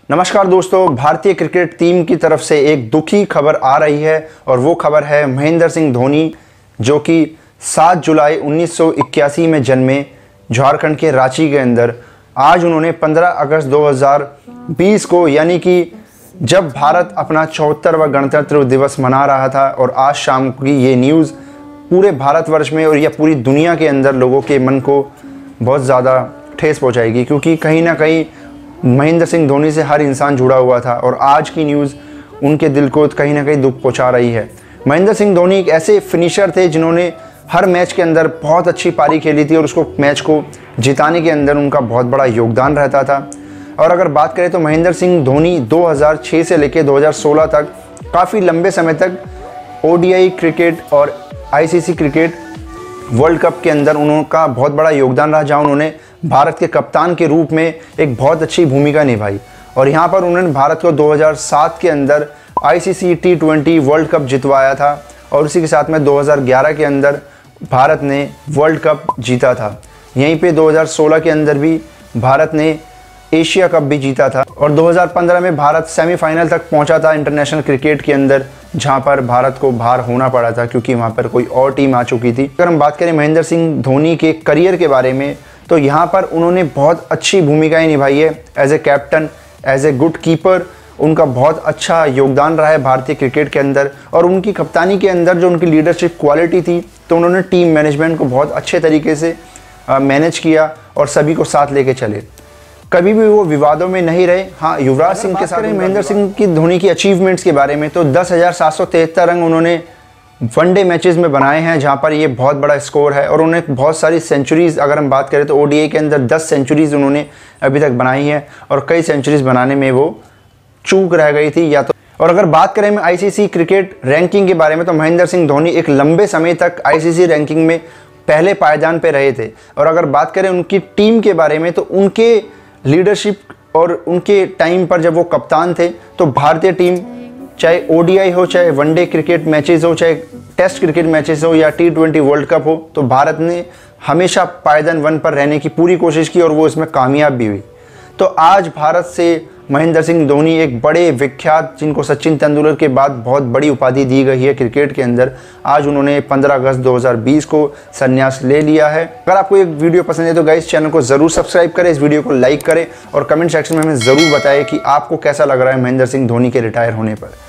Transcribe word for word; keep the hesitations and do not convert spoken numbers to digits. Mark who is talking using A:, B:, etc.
A: नमस्कार दोस्तों, भारतीय क्रिकेट टीम की तरफ से एक दुखी खबर आ रही है और वो खबर है महेंद्र सिंह धोनी, जो कि सात जुलाई उन्नीस सौ इक्यासी में जन्मे, झारखंड के रांची के अंदर। आज उन्होंने पंद्रह अगस्त दो हज़ार बीस को, यानी कि जब भारत अपना चौहत्तरवां गणतंत्र दिवस मना रहा था, और आज शाम की ये न्यूज़ पूरे भारतवर्ष में और या पूरी दुनिया के अंदर लोगों के मन को बहुत ज़्यादा ठेस पहुंचाएगी, क्योंकि कहीं ना कहीं महेंद्र सिंह धोनी से हर इंसान जुड़ा हुआ था और आज की न्यूज़ उनके दिल को कहीं ना कहीं दुख पहुंचा रही है। महेंद्र सिंह धोनी एक ऐसे फिनिशर थे जिन्होंने हर मैच के अंदर बहुत अच्छी पारी खेली थी और उसको मैच को जिताने के अंदर उनका बहुत बड़ा योगदान रहता था। और अगर बात करें तो महेंद्र सिंह धोनी दो हज़ार छह से लेकर दो हज़ार सोलह तक काफ़ी लंबे समय तक ओडीआई क्रिकेट और आईसीसी क्रिकेट वर्ल्ड कप के अंदर उनका बहुत बड़ा योगदान रहा, जहां उन्होंने भारत के कप्तान के रूप में एक बहुत अच्छी भूमिका निभाई। और यहां पर उन्होंने भारत को दो हज़ार सात के अंदर ICC T twenty world cup जितवाया था, और उसी के साथ में दो हज़ार ग्यारह के अंदर भारत ने वर्ल्ड कप जीता था। यहीं पे दो हज़ार सोलह के अंदर भी भारत ने एशिया कप भी जीता था, और दो हज़ार पंद्रह में भारत सेमीफाइनल तक पहुंचा था इंटरनेशनल क्रिकेट के अंदर, जहां पर भारत को बाहर होना पड़ा था क्योंकि वहां पर कोई और टीम आ चुकी थी। अगर हम बात करें महेंद्र सिंह धोनी के करियर के बारे में, तो यहाँ पर उन्होंने बहुत अच्छी भूमिकाएं निभाई है। As a captain, as a good keeper, उनका बहुत अच्छा योगदान रहा है भारतीय क्रिकेट के अंदर। और उनकी कप्तानी के अंदर जो उनकी लीडरशिप क्वालिटी थी, तो उन्होंने टीम मैनेजमेंट को बहुत अच्छे तरीके से मैनेज किया और सभी को साथ लेके चले। कभी भी वो विवादों में नहीं रहे। हाँ, युवराज सिंह के साथ महेंद्र सिंह की धोनी की अचीवमेंट्स के बारे में, तो दस हज़ार सात सौ तिहत्तर रन उन्होंने वनडे मैचेस में बनाए हैं, जहां पर ये बहुत बड़ा स्कोर है। और उन्होंने बहुत सारी सेंचुरीज, अगर हम बात करें तो ओडीआई के अंदर दस सेंचुरीज उन्होंने अभी तक बनाई हैं, और कई सेंचुरीज बनाने में वो चूक रह गई थी या तो। और अगर बात करें आईसीसी क्रिकेट रैंकिंग के बारे में, तो महेंद्र सिंह धोनी एक लंबे समय तक आईसीसी रैंकिंग में पहले पायदान पर रहे थे। और अगर बात करें उनकी टीम के बारे में, तो उनके लीडरशिप और उनके टाइम पर जब वो कप्तान थे, तो भारतीय टीम चाहे ओडीआई हो, चाहे वनडे क्रिकेट मैचेस हो, चाहे टेस्ट क्रिकेट मैचेस हो या टी ट्वेंटी वर्ल्ड कप हो, तो भारत ने हमेशा पायदान वन पर रहने की पूरी कोशिश की और वो इसमें कामयाब भी हुई। तो आज भारत से महेंद्र सिंह धोनी एक बड़े विख्यात, जिनको सचिन तेंदुलकर के बाद बहुत बड़ी उपाधि दी गई है क्रिकेट के अंदर, आज उन्होंने पंद्रह अगस्त दो हज़ार बीस को संन्यास ले लिया है। अगर आपको एक वीडियो पसंद है तो गाइस चैनल को ज़रूर सब्सक्राइब करें, इस वीडियो को लाइक करें और कमेंट सेक्शन में हमें ज़रूर बताएं कि आपको कैसा लग रहा है महेंद्र सिंह धोनी के रिटायर होने पर।